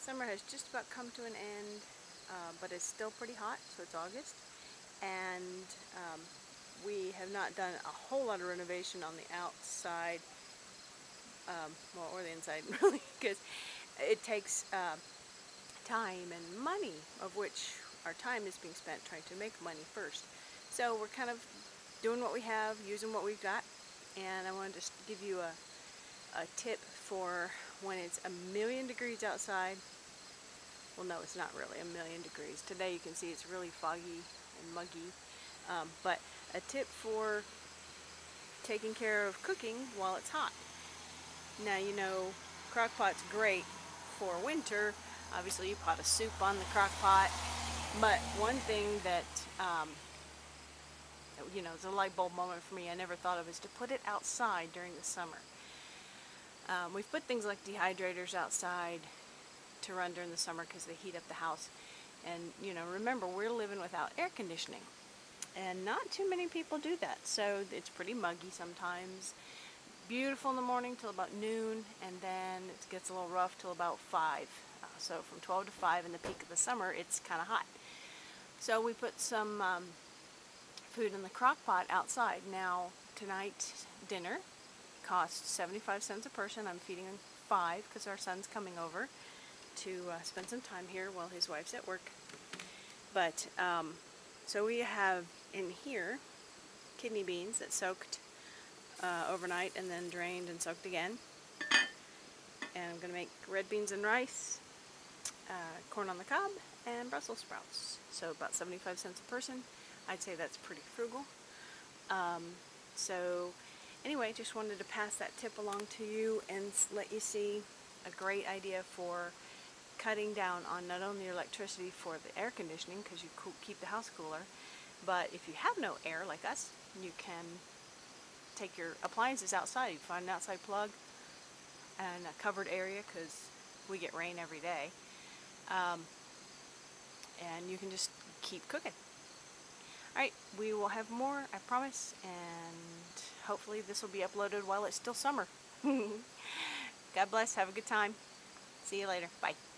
Summer has just about come to an end, but it's still pretty hot, so it's August. And we have not done a whole lot of renovation on the outside, well, or the inside, really, because it takes time and money, of which our time is being spent trying to make money first. So we're kind of doing what we have, using what we've got, and I wanted to give you a tip for when it's 1,000,000 degrees outside. Well, no, it's not really 1,000,000 degrees. Today you can see it's really foggy and muggy, but a tip for taking care of cooking while it's hot. Now, you know, crock pot's great for winter. Obviously you pot a soup on the crock pot, but one thing that you know, it's a light bulb moment for me I never thought of is to put it outside during the summer. We've put things like dehydrators outside to run during the summer because they heat up the house. And, you know, remember, we're living without air conditioning. And not too many people do that. So it's pretty muggy sometimes. Beautiful in the morning till about noon, and then it gets a little rough till about 5. So from 12 to 5 in the peak of the summer, it's kind of hot. So we put some food in the crock pot outside. Now, tonight's dinner costs 75 cents a person. I'm feeding 5 because our son's coming over to spend some time here while his wife's at work. But so we have in here kidney beans that soaked overnight and then drained and soaked again. And I'm going to make red beans and rice, corn on the cob, and Brussels sprouts. So about 75 cents a person. I'd say that's pretty frugal. So anyway, just wanted to pass that tip along to you and let you see a great idea for cutting down on not only your electricity for the air conditioning, because you keep the house cooler, but if you have no air like us, you can take your appliances outside. You find an outside plug and a covered area, because we get rain every day, and you can just keep cooking. Alright, we will have more, I promise, and hopefully this will be uploaded while it's still summer. God bless, have a good time. See you later. Bye.